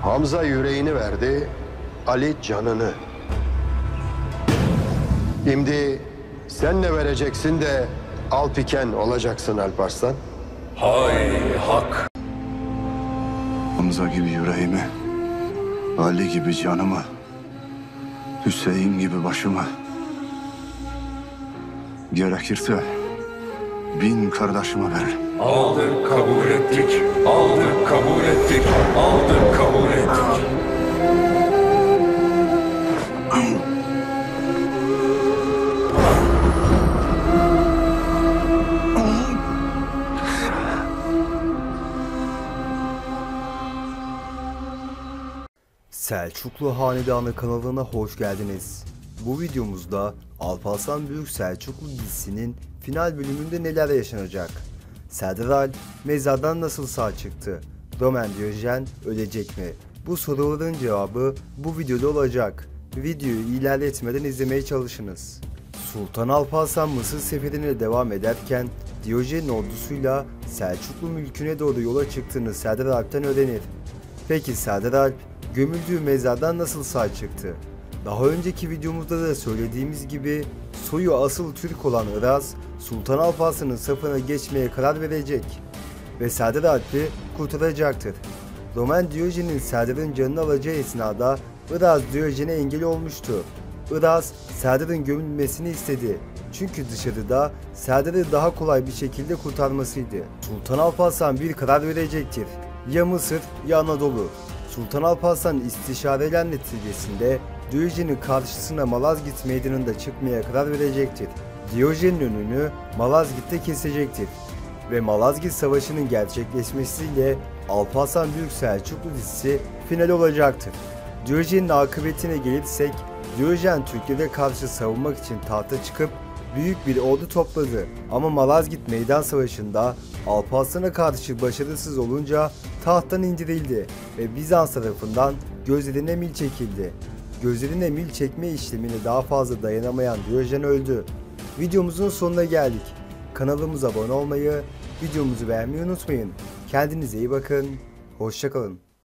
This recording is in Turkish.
Hamza yüreğini verdi, Ali canını. Şimdi sen ne vereceksin de Alpiken olacaksın Alparslan? Hay hak! Hamza gibi yüreğimi, Ali gibi canımı, Hüseyin gibi başımı, gerekirse 1000 kardeşime veririm. Aldık kabul ettik, aldık kabul ettik, aldık kabul ettik. Selçuklu Hanedanı kanalına hoş geldiniz. Bu videomuzda Alparslan Büyük Selçuklu dizisinin final bölümünde neler yaşanacak? Serdar Alp mezardan nasıl sağ çıktı? Roman Diyojen ölecek mi? Bu soruların cevabı bu videoda olacak. Videoyu ilerletmeden izlemeye çalışınız. Sultan Alparslan Mısır seferine devam ederken Diyojen'in ordusuyla Selçuklu mülküne doğru yola çıktığını Serdar Alp'ten öğrenir. Peki Serdar Alp gömüldüğü mezardan nasıl sağ çıktı? Daha önceki videomuzda da söylediğimiz gibi soyu asıl Türk olan Iraz, Sultan Alparslan'ın safına geçmeye karar verecek ve Serdar Alp'i kurtaracaktır. Roman Diyojen'in Serdar'ın canını alacağı esnada Iraz Diyojen'e engel olmuştu. Iraz, Serdar'ın gömülmesini istedi. Çünkü dışarıda Serdar'ı daha kolay bir şekilde kurtarmasıydı. Sultan Alparslan bir karar verecektir. Ya Mısır ya Anadolu. Sultan Alparslan istişareler neticesinde Diyojen'in karşısına Malazgirt meydanında çıkmaya karar verecektir. Diyojen'in önünü Malazgirt'te kesecektir. Ve Malazgirt Savaşı'nın gerçekleşmesiyle Alparslan Büyük Selçuklu dizisi final olacaktır. Diyojen'in akıbetine gelirsek, Diyojen Türklere karşı savunmak için tahta çıkıp büyük bir ordu topladı. Ama Malazgirt Meydan Savaşı'nda Alparslan'a karşı başarısız olunca tahttan indirildi ve Bizans tarafından gözlerine mil çekildi. Gözlerine mil çekme işlemine daha fazla dayanamayan Diyojen öldü. Videomuzun sonuna geldik. Kanalımıza abone olmayı, videomuzu beğenmeyi unutmayın. Kendinize iyi bakın. Hoşça kalın.